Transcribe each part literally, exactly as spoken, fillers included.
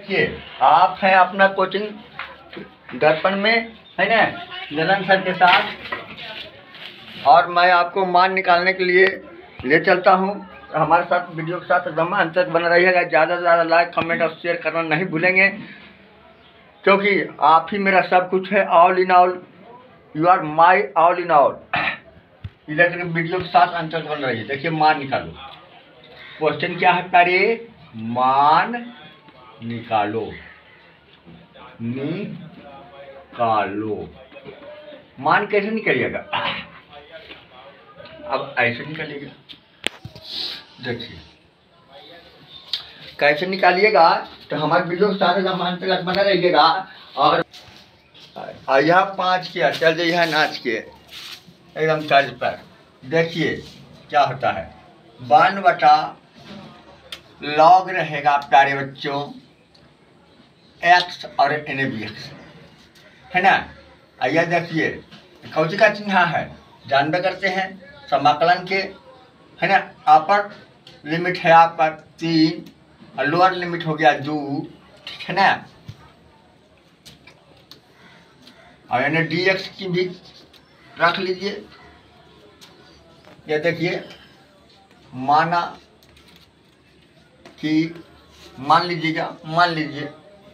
देखिए, आप हैं अपना कोचिंग दर्पण में, है ना, जलन सर के साथ, और मैं आपको मान निकालने के लिए ले चलता हूँ। हमारे साथ वीडियो के साथ एकदम अंत तक बना रहिएगा। ज़्यादा से ज़्यादा लाइक कमेंट और शेयर करना नहीं भूलेंगे, क्योंकि आप ही मेरा सब कुछ है। All in all, you are my all in all. इधर वीडियो के साथ अंत तक बन रही है। देखिए, मान निकालो। क्वेश्चन क्या है प्यारे? मान निकालो, निकालो। मान कैसे निकालिएगा? अब ऐसे निकालिएगा। देखिए कैसे निकालिएगा, तो हमारे वीडियो के साथ मान तक बना रहिएगा। और यह पाँच किया, चल जाइए नाच के एकदम तर्ज पर। देखिए क्या होता है, वन बटा लॉग रहेगा प्यारे बच्चों एक्स और एन बी एक्स, है ना। आइए देखिए कौची का चिन्ह है, जानबे करते हैं समाकलन के, है ना। अपर लिमिट है आपका तीन और लोअर लिमिट हो गया दो, ठीक है ना। और यानी डी एक्स की भी रख लीजिए। ये देखिए, माना कि मान लीजिएगा, मान लीजिए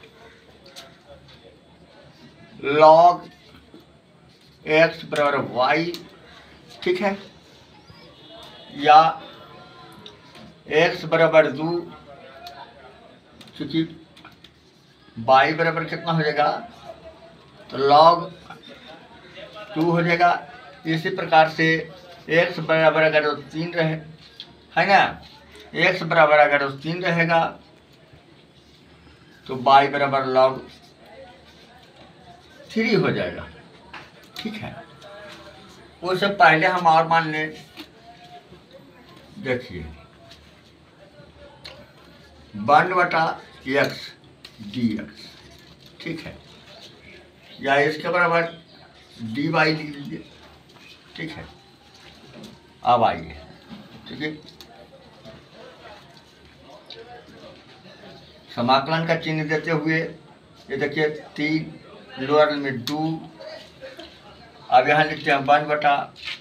लॉग एक्स बराबर वाई, ठीक है, या एक्स बराबर दो, क्योंकि वाई बराबर कितना हो जाएगा, तो लॉग टू हो जाएगा। इसी प्रकार से एक्स बराबर अगर वो तीन रहे, है ना, एक्स बराबर अगर वो तीन रहेगा तो वाई बराबर लॉग थ्री हो जाएगा, ठीक है। उससे पहले हम और मान लें। देखिए, वन बटा एक्स डी एक्स, ठीक है, या इसके बराबर डी वाई लिख लीजिए, ठीक है। अब आइए, ठीक है, समाकलन का चिन्ह देते हुए ये देखिए तीन, लोअर लिमिट दो। अब यहाँ लिखते हैं वन बटा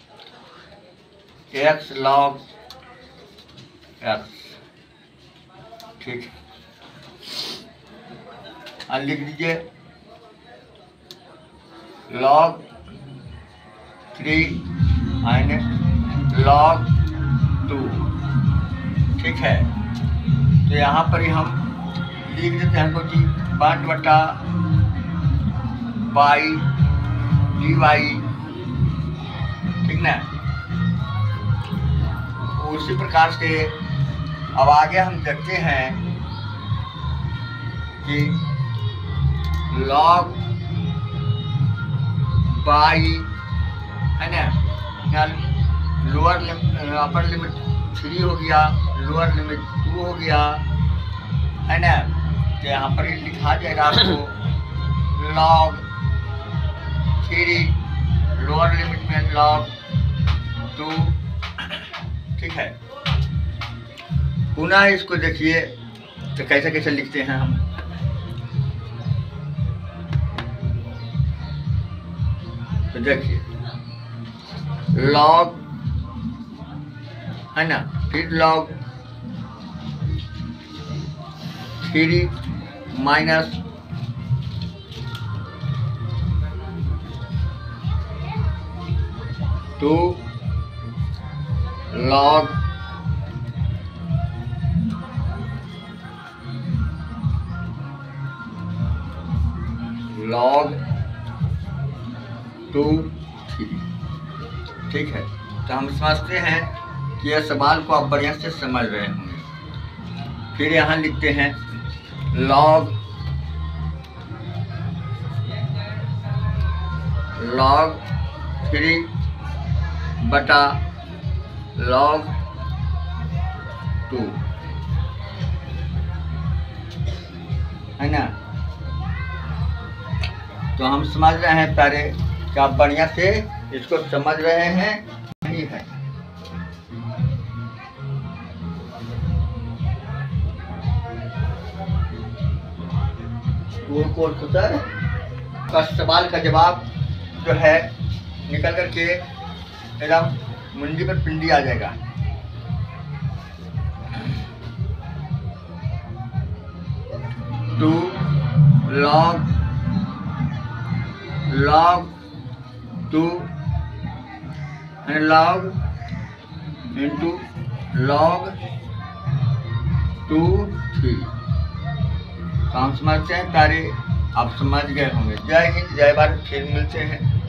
एक्स लॉग एक्स, ठीक है। अब लिख दीजिए log three minus log two, ठीक है। तो यहाँ पर ही हम लिख देते हैं कि वन बटा वाई डी वाई, ठीक ना। उसी प्रकार से अब आगे हम देखते हैं कि लॉग वाई, है ना, यहाँ lower limit upper limit three हो गया, लोअर लिमिट टू हो गया, है ना। तो यहाँ पर ही लिखा जाएगा आपको लॉग थ्री, लोअर लिमिट में लॉग टू, ठीक है। पुनः इसको देखिए तो कैसे कैसे लिखते हैं हम। तो देखिए लॉग, है ना, फिर log three minus two log log two three, ठीक है। तो हम समझते हैं कि यह सवाल को आप बढ़िया से समझ रहे होंगे। फिर यहाँ लिखते हैं लॉग लॉग थ्री बटा लॉग टू, है ना। तो हम समझ रहे हैं प्यारे कि आप बढ़िया से इसको समझ रहे हैं, नहीं है। टू कोट सर का सवाल का जवाब जो है निकल करके एकदम मुंडी पर पिंडी आ जाएगा। Two log log two log into log two three. काम समझते हैं तारे आप समझ गए होंगे। जय हिंद, जय भारत। फिर मिलते हैं।